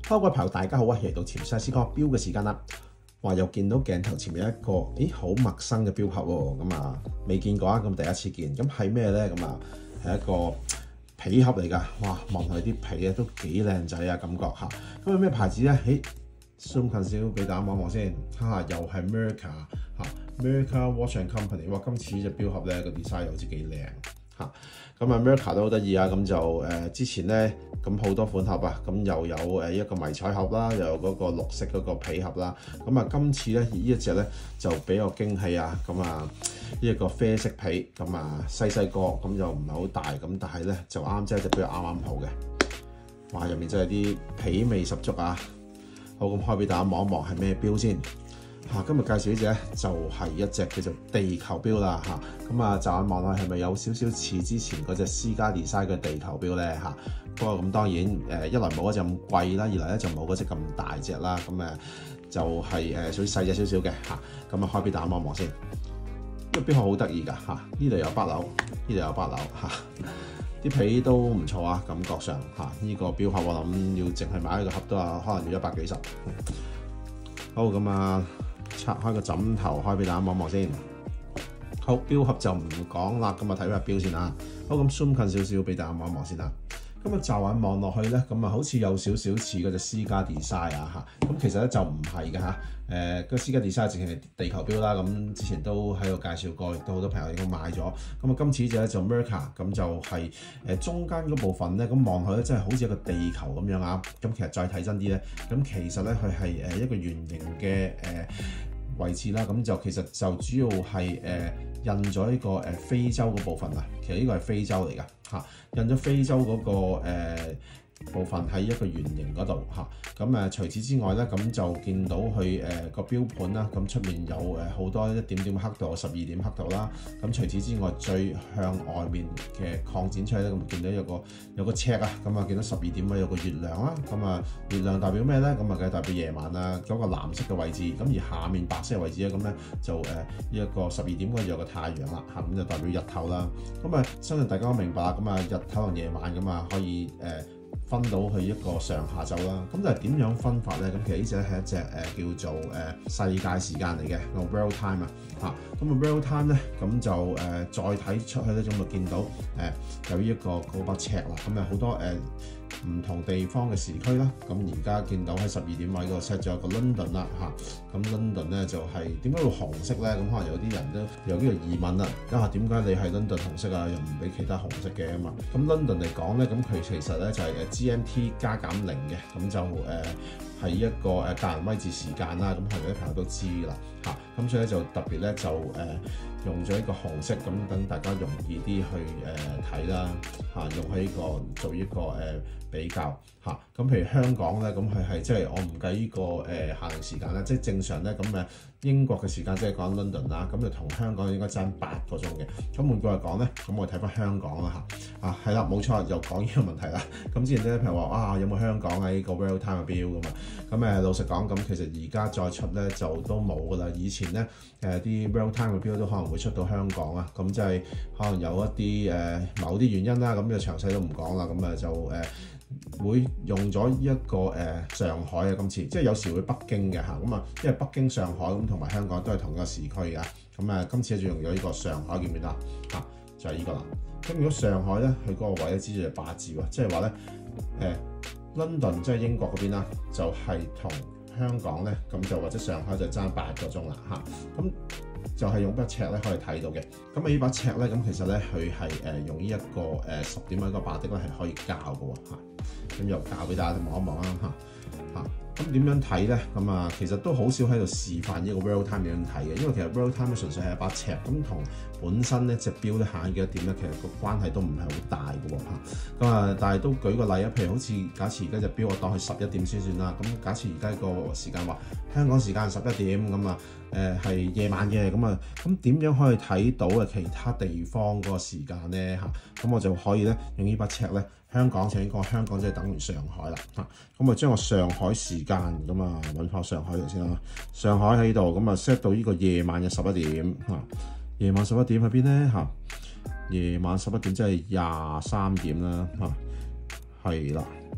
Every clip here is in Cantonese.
各位朋友大家好啊，嚟到潛西斯講錶嘅時間啦。哇，又見到鏡頭前面一個好陌生嘅錶盒喎，咁啊未見過啊，咁第一次見，咁係咩咧？咁啊係一個皮盒嚟㗎。哇，望佢啲皮啊都幾靚仔啊，感覺嚇。咁係咩牌子咧？zoom 近少俾大家望望先，又係 Mirka 嚇 Mirka Watch and Company。哇，今次呢隻錶盒咧個 design 又好似幾靚嚇。咁啊 Mirka 都好得意啊，咁就之前咧咁好多款盒啊，咁又有一個迷彩盒啦，又有嗰個綠色嗰個皮盒啦。咁啊今次咧呢一隻咧就比較驚喜啊，咁啊呢一個啡色皮，咁啊細個咁就唔係好大，咁但係咧就啱即係隻錶啱好嘅。哇，入面真係啲皮味十足啊！好，咁開俾大家望一望係咩錶先。今日介紹呢隻咧就係一隻叫做地球錶啦嚇，咁啊驟眼望落係咪有少少似之前嗰隻私家 design 嘅地球錶咧嚇？不過咁當然一來冇嗰隻咁貴啦，二來咧就冇嗰隻咁大隻啦，咁就係屬於細隻少少嘅嚇。咁啊開俾大家望望先。呢個錶盒好得意㗎嚇，呢度有8樓，呢度有8樓嚇。啲皮都唔錯啊，感覺上嚇。呢個錶盒我諗要淨係買一個盒都係可能要100幾十。好，咁啊〜拆開個枕頭，開俾大家望望先。好，錶盒就唔講啦，咁啊睇下錶先啦。好，咁 zoom 近少少俾大家望望先啦。咁啊驟眼望落去咧，咁啊好似有少少似嗰隻私家 design 啊嚇。咁其實咧就唔係嘅嚇。個私家 design 淨係地球錶啦。咁之前都喺度介紹過，亦都好多朋友已經買咗。咁啊今次呢隻咧就 Mirka，咁就係中間嗰部分咧，咁望佢咧真係好似一個地球咁樣啊。咁其實再睇真啲咧，咁其實咧佢係一個圓形嘅位置啦。咁就其實就主要係印咗呢個非洲嗰部分啊。其實呢個係非洲嚟㗎嚇，印咗非洲嗰個部分喺一個圓形嗰度嚇。咁除此之外咧，咁就見到佢個標盤啦，咁出面有好多一點點黑度，12點黑度啦。咁除此之外，最向外面嘅擴展出去咧，咁見到有個尺啊，咁啊見到12點位有個月亮啦。咁啊月亮代表咩咧？咁啊梗係代表夜晚啦。嗰個藍色嘅位置，咁而下面白色嘅位置咧，咁咧就呢一個12點嗰度有個太陽啦嚇，咁就代表日頭啦。咁啊相信大家都明白啦。咁啊日頭同夜晚咁啊可以分到去一個上下晝啦，咁就係點樣分法咧？咁其實呢隻係一隻叫做世界時間嚟嘅，個 World Time 啊嚇。咁啊 World Time 咧，咁就再睇出去咧，咁就見到有呢一個嗰把尺啦。咁好多唔同地方嘅時區啦。咁而家見到喺12點位嗰度 set 咗一個 London 啦嚇。咁 London 咧就係點解會紅色咧？咁可能有啲人都有呢個疑問啦。點解你係 London 紅色啊？又唔俾其他紅色嘅啊嘛？咁 London 嚟講咧，咁佢其實咧就係GMT 加減0嘅，咁就係一個格林威治時間啦。咁可能啲朋友都知㗎啦嚇。咁所以咧就特別咧就用咗一個紅色，咁等大家容易啲去睇啦嚇。用喺呢個做呢個比較嚇。咁譬如香港咧，咁佢係即係我唔計呢個限定時間啦，即係正常咧咁英國嘅時間即係講 London 啦，咁就同香港應該爭8個鐘嘅。咁換句話講咧，咁我睇翻香港啦嚇。係啦，冇錯，又講呢個問題啦。咁之前咧譬如話有冇香港喺呢個 World Time 嘅錶㗎嘛？咁老實講，咁其實而家再出咧就都冇㗎啦。以前咧啲 World Time 嘅錶都可能會出到香港啊，咁即係可能有一啲某啲原因啦，咁就詳細都唔講啦。咁就會用咗一個上海啊，今次即係有時會北京嘅嚇。咁因為北京、上海咁同埋香港都係同一個時區㗎。咁今次就用咗呢個上海，見唔見啦嚇？就係呢個啦。咁如果上海咧，佢嗰個位咧知住係8字喎，即係話咧London 即係英國嗰邊啦，就係同香港咧咁就或者上海就爭8個鐘啦嚇。咁就係用把尺咧可以睇到嘅。咁呢把尺咧，咁其實咧佢係用呢一個10點位個把的咧係可以校嘅喎嚇。咁又校俾大家望一望啦嚇。咁點樣睇咧？咁其實都好少喺度示範呢個 World Time 點樣睇嘅，因為其實 World Time 純粹係一把尺，咁同本身咧隻錶咧限幾多點咧，其實個關係都唔係好大嘅喎嚇。但係都舉個例啊，譬如好似假設而家隻錶我當佢11點先算啦。咁假設而家個時間話香港時間11點咁係夜晚嘅咁點樣可以睇到其他地方嗰個時間咧嚇？咁我就可以咧用呢把尺咧。香港就應該香港即係等於上海啦嚇。咁將個上海時間揾翻上海嚟先啦。上海喺度set 到呢個夜晚嘅11點嚇。夜晚11點喺邊咧嚇？夜晚11點即係23點啦嚇。係啦。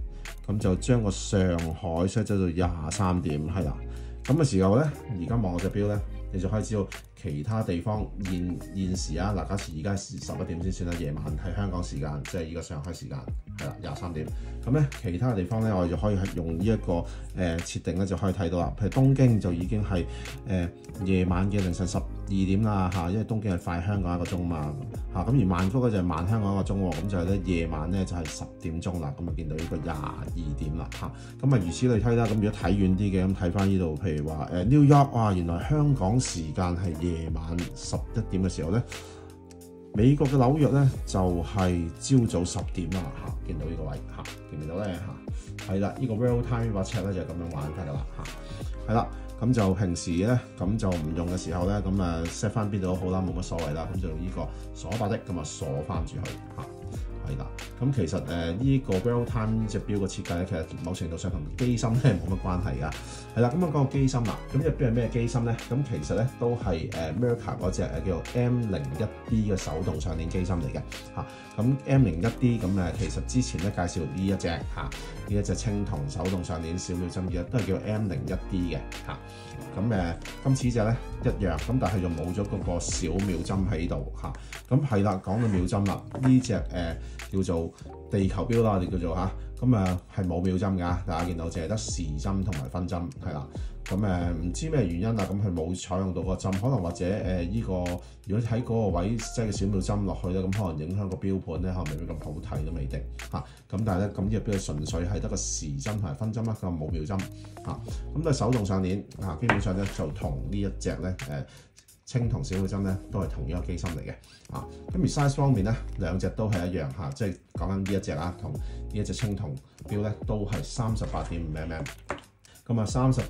咁就將個上海 set 咗到23點，係啦。咁嘅時候咧，而家望我隻錶咧，你就可以知道其他地方現時啊，嗱，假設而家11點先算啦，夜晚係香港時間，即係依個上海時間，係啦23點。咁咧其他地方咧，我哋就可以係用呢一個設定咧，就可以睇到啦。譬如東京就已經係夜晚嘅凌晨12點啦嚇，因為東京係快香港1個鐘嘛嚇。咁而曼谷咧就係慢香港1個鐘喎，咁就係咧夜晚咧就係10點鐘啦。咁啊見到呢個22點啦嚇。咁啊如此類推啦。咁如果睇遠啲嘅，咁睇翻呢度，譬如話New York， 哇，原來香港時間係夜晚11點嘅時候咧，美國嘅紐約咧就係朝早10點啦嚇。見到呢個位嚇，見唔見到咧嚇？係啦，呢個 real time 把尺咧就係咁樣玩法噶啦嚇。係啦，咁就平時咧咁就唔用嘅時候咧，咁啊 set 翻邊度都好啦，冇乜所謂啦。咁就用呢個鎖把的咁啊鎖翻住佢嚇。係啦，咁其實呢個 real time 隻錶嘅設計咧，其實某程度上同機芯咧冇乜關係㗎。係啦，咁講個機芯啦，咁隻錶係咩機芯咧？咁其實咧都係Mirka 嗰隻叫做 M01D 嘅手動上鏈機芯嚟嘅嚇。咁 M01D 咁其實之前咧介紹呢一隻嚇，呢一隻青銅手動上鏈小秒針嘅都係叫 M01D 嘅嚇。咁今次隻咧一樣，咁但係就冇咗嗰個小秒針喺度嚇。咁係啦，講到秒針啦，呢隻叫做地球錶啦，我哋叫做嚇。咁係冇秒針㗎，大家見到淨係得時針同埋分針係啦。咁唔知咩原因啦，咁佢冇採用到個針，可能或者呢個如果喺嗰個位即係個小秒針落去咧，咁可能影響個錶盤咧，可能未必咁好睇都未定嚇。咁但係咧，咁呢個錶純粹係得個時針同埋分針啦，佢冇秒針嚇。咁都係手動上鏈嚇，基本上咧就同呢一隻咧青銅小秒針咧都係同一個機芯嚟嘅啊。咁而 size 方面咧，兩隻都係一樣嚇，即係講緊呢一隻啊，同呢一隻青銅錶咧都係38.5mm。咁啊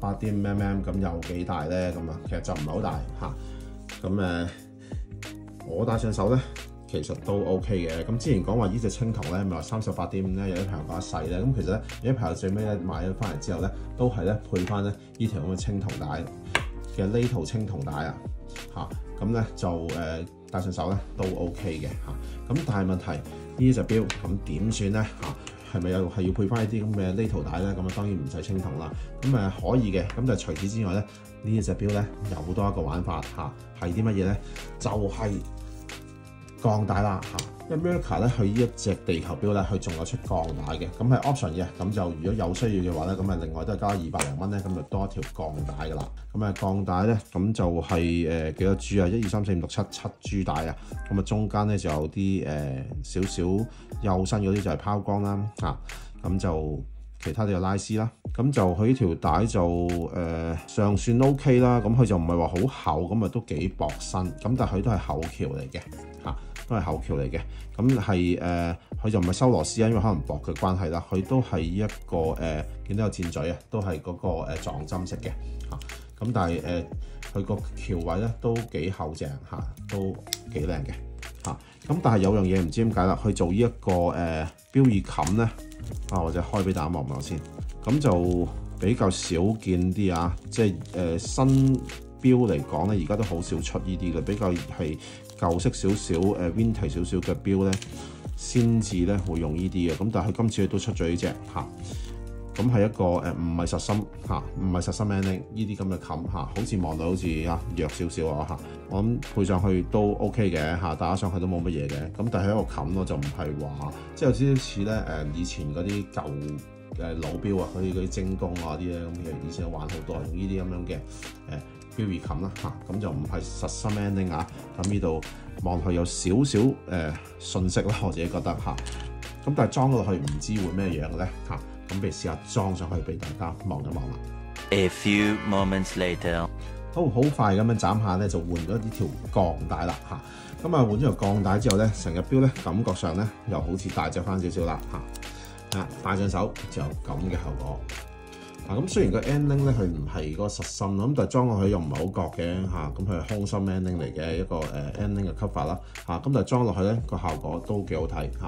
38.5mm咁有幾大咧？咁啊其實就唔係好大嚇。咁我戴上手咧，其實都 OK 嘅。咁之前講話呢隻青銅咧，咪話38.5咧，有啲朋友覺得細咧。咁其實咧，有啲朋友最尾咧買咗翻嚟之後咧，都係咧配翻咧呢條咁嘅青銅帶嘅呢套青銅帶啊嚇。咁咧就戴上手咧都 OK 嘅嚇。咁但係問題呢隻錶咁點算咧嚇？係咪係要配翻一啲咁嘅呢圖帶咧？咁啊當然唔使青銅啦。咁可以嘅。咁就除此之外咧，呢一隻錶咧有多一個玩法嚇，係啲乜嘢咧？就係鋼帶啦嚇。因為 Mirka 咧佢呢一隻地球錶咧，佢仲有出鋼帶嘅，咁係 option 嘅。咁就如果有需要嘅話咧，咁另外都係加200零蚊咧，咁就多一條鋼帶噶啦。咁鋼帶咧，咁就係幾多珠啊？1、2、3、4、5、6、7珠帶啊。咁中間咧就有啲少少幼身嗰啲就係拋光啦嚇。咁就其他都有拉絲啦。咁就佢呢條帶就尚算 OK 啦。咁佢就唔係話好厚，咁都幾薄身。咁但係佢都係厚橋嚟嘅嚇。都係厚橋嚟嘅，咁係佢就唔係收螺絲啊，因為可能薄嘅關係啦，佢都係一個見到有箭嘴啊，都係嗰個撞針式嘅嚇。咁但係佢個橋位咧都幾厚正嚇，都幾靚嘅嚇。咁但係有樣嘢唔知點解啦，佢做呢一個錶耳冚咧啊，或者開俾大家望望先，咁就比較少見啲啊，即係新錶嚟講咧，而家都好少出呢啲嘅，比較係舊式少少vintage 少少嘅錶咧，先至咧會用呢啲嘅。咁但係佢今次都出咗呢隻嚇，咁係一個唔係實心嚇，唔係實心 ending 呢啲咁嘅冚嚇，好似望到好似弱少少啊嚇。我諗配上去都 OK 嘅嚇，打上去都冇乜嘢嘅。咁但係一個冚咯，就唔係話即係有少少似咧以前嗰啲舊老錶啊，嗰啲精工啊啲咧，咁其實以前玩好多用呢啲咁樣嘅錶耳冚啦嚇，咁就唔係實心 ending 啊。咁呢度望去有少少信息啦，我自己覺得嚇。咁但係裝落去唔知會咩樣嘅咧嚇。咁不如試下裝上去俾大家望一望啦。 A few moments later， 好快咁樣斬下咧，就換咗呢條鋼帶啦嚇。咁換咗條鋼帶之後咧，成隻錶咧感覺上咧又好似大隻翻少少啦嚇。戴上手就有咁嘅效果。咁雖然個 ending 咧佢唔係嗰個實心咁但係裝落去又唔係好覺嘅嚇。咁佢係空心 ending 嚟嘅一個ending嘅 cover 啦嚇。咁但係裝落去咧個效果都幾好睇嚇。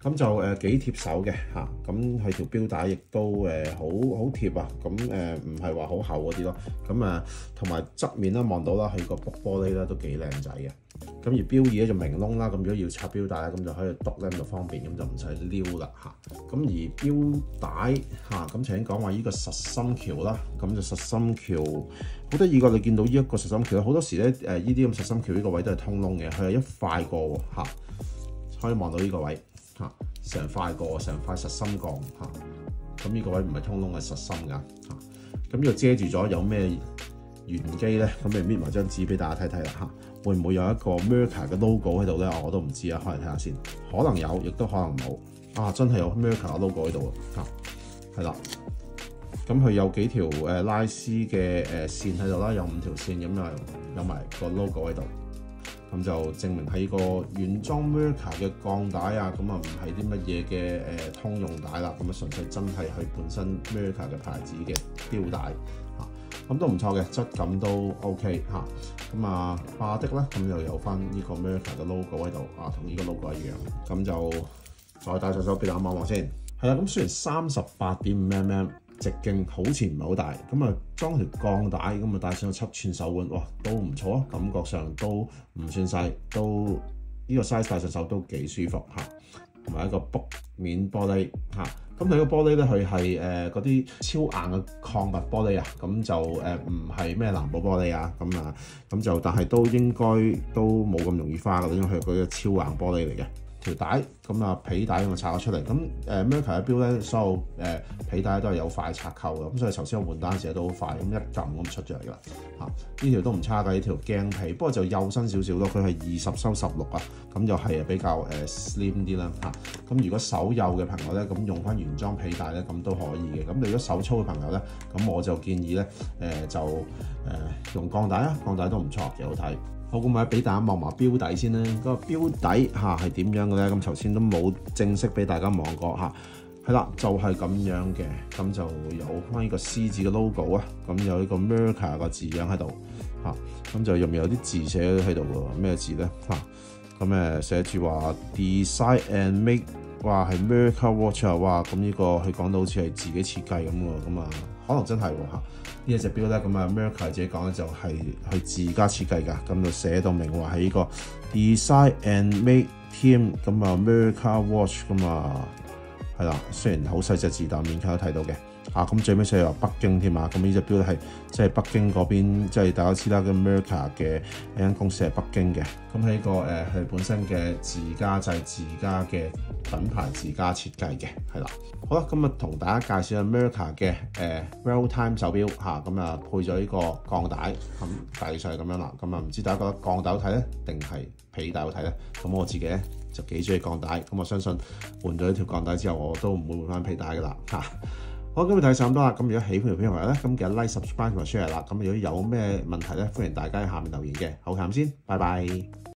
咁就幾貼手嘅嚇，咁佢條標帶亦都好貼啊，咁唔係話好厚嗰啲咯，咁同埋側面咧望到啦，佢個玻璃咧都幾靚仔嘅，咁而標耳咧就明窿啦，咁如果要插標帶咧，咁就可以篤咧咁就方便，咁就唔使撩啦嚇。咁而標帶嚇，咁請講話呢個實心橋啦，咁就實心橋好得意㗎，你見到呢一個實心橋咧，好多時咧呢啲咁實心橋呢個位都係通窿嘅，佢係一塊過喎嚇，可以望到呢個位。成塊實心鋼嚇，咁呢個位唔係通窿係實心㗎嚇，咁呢個遮住咗有咩玄機咧？咁你搣埋張紙俾大家睇睇啦嚇，會唔會有一個 Mirka 嘅 logo 喺度咧？我都唔知啊，開嚟睇下先，可能有，亦都可能冇啊！真係有 Mirka 嘅 logo 喺度啊，係啦，咁佢有幾條拉絲嘅線喺度啦，有5條線咁啊，有埋個 logo 喺度。咁就證明係個原裝 Mirka 嘅鋼帶啊，咁啊唔係啲乜嘢嘅通用帶啦，咁啊純粹真係佢本身 Mirka 嘅牌子嘅標帶嚇，咁都唔錯嘅，質感都 OK 嚇，咁化的咧，咁又有翻呢個 Mirka 嘅 logo 喺度啊，同呢個 logo 一樣，咁就再戴上手俾大家望望先，係啦，咁雖然38.5mm。直徑好似唔係好大，咁啊裝條鋼帶，咁啊戴上個7寸手腕，哇都唔錯啊，感覺上都唔算細，都呢個 size 戴上手都幾舒服嚇，同埋一個卜面玻璃嚇，咁佢個玻璃咧佢係嗰啲超硬嘅礦物玻璃啊，咁就唔係咩藍寶玻璃啊，咁就但係都應該都冇咁容易花㗎，因為佢係嗰個超硬玻璃嚟嘅。條帶咁啊皮帶咁啊拆咗出嚟，咁Mirka 嘅錶咧，所有皮帶都係有快拆扣嘅，咁所以頭先我換單時都好快，咁一撳咁出咗嚟㗎啦嚇。呢條都唔差㗎，呢條鏡皮，不過就幼身少少咯，佢係20收16啊，咁就係比較slim 啲啦嚇。咁如果手幼嘅朋友咧，咁用翻原裝皮帶咧，咁都可以嘅。咁你如果手粗嘅朋友咧，咁我就建議咧用鋼帶啊，鋼帶都唔錯，幾好睇。好，咁我俾大家望埋標底先啦。個標底嚇係點樣嘅咧？咁頭先都冇正式俾大家望過嚇。係啦，就係咁樣嘅。咁就有翻呢個 C 字嘅 logo 啊。咁有呢個 Mirka 個字樣喺度嚇。咁就入面有啲字寫喺度喎。咩字咧嚇？咁寫住話 Design and Make， 哇係 Mirka Watch 啊！哇咁呢個佢講到好似係自己設計咁喎。咁可能真係喎嚇。呢一隻錶咧，咁Mirka 自己講咧就係佢自家設計㗎，咁就寫到明話喺呢個 Design and Make Team， 咁Mirka Watch 咁係啦，雖然好細隻字，但勉強都睇到嘅。咁最尾寫話北京添啊，咁呢隻錶咧係即係北京嗰邊，即係大家知啦，咁Mirka嘅一間公司係北京嘅，咁喺個佢本身嘅自家製、自家嘅品牌、自家設計嘅，係啦。好啦，咁同大家介紹下Mirka嘅Real Time 手錶嚇，咁配咗呢個鋼帶，咁大細咁樣啦。咁唔知大家覺得鋼帶好睇咧，定係皮帶好睇咧？咁我自己咧就幾中意鋼帶，咁我相信換咗呢條鋼帶之後，我都唔會換翻皮帶噶啦嚇。好，今日睇晒咁多啦。咁如果喜歡條片嘅話咧，咁記得 like、subscribe 同埋 share 啦。咁如果有咩問題咧，歡迎大家喺下面留言嘅。好，咁先，拜拜。